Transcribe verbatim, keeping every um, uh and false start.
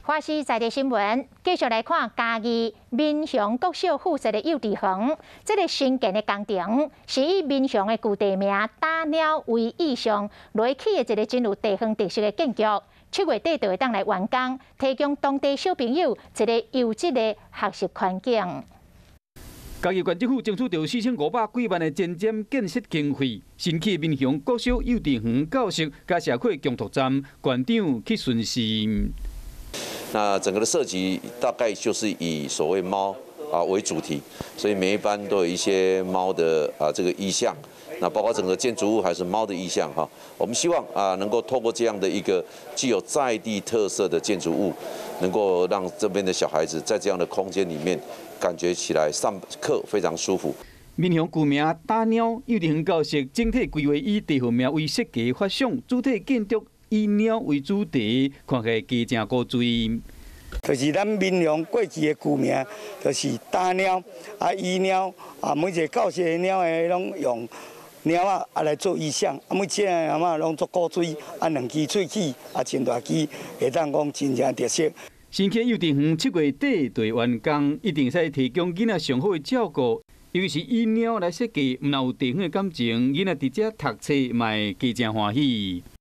华视在地新闻，继续来看嘉义民雄国小附设的幼稚园。这个新建的工程是以民雄的旧地名打鸟为意象来起的一个真有地方特色的建筑。七月底就会当来完工，提供当地小朋友一个优质的学习环境。 嘉义县政府争取到四千五百几万的前瞻建设经费，新起民雄国小幼稚园教室加社区共读站，馆长去巡视。 那整个的设计大概就是以所谓猫啊为主题，所以每一班都有一些猫的啊这个意象。那包括整个建筑物还是猫的意象哈。我们希望啊能够透过这样的一个具有在地特色的建筑物，能够让这边的小孩子在这样的空间里面感觉起来上课非常舒服。 民雄旧名打鸟幼稚园教室整体规划以地号名为设计发想，主体建筑以鸟为主题，看起来加正古锥。 就是咱民雄过去的旧名，就是打鸟啊、鱼鸟啊，每一个教室的鸟诶，拢用鸟啊啊来做意象，啊每一个鸟啊拢做古锥，啊两支喙齿啊真大支，会当讲真正特色。 新起幼稚园七月底就会完工，一定使提供囡仔上好的照顾。尤其是以鸟来设计，毋但有地方的感情，囡仔伫遮读册嘛会加正欢喜。